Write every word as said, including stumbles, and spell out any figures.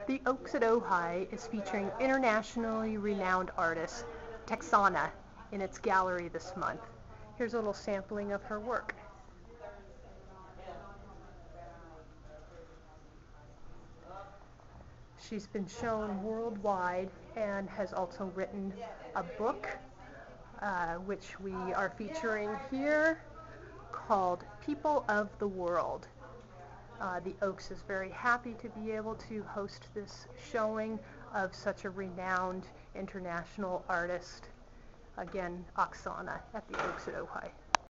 The Oaks at Ojai is featuring internationally renowned artist Texana in its gallery this month. Here's a little sampling of her work. She's been shown worldwide and has also written a book, uh, which we are featuring here, called People of the World. Uh, the Oaks is very happy to be able to host this showing of such a renowned international artist. Again, Oksana at the Oaks at Ojai.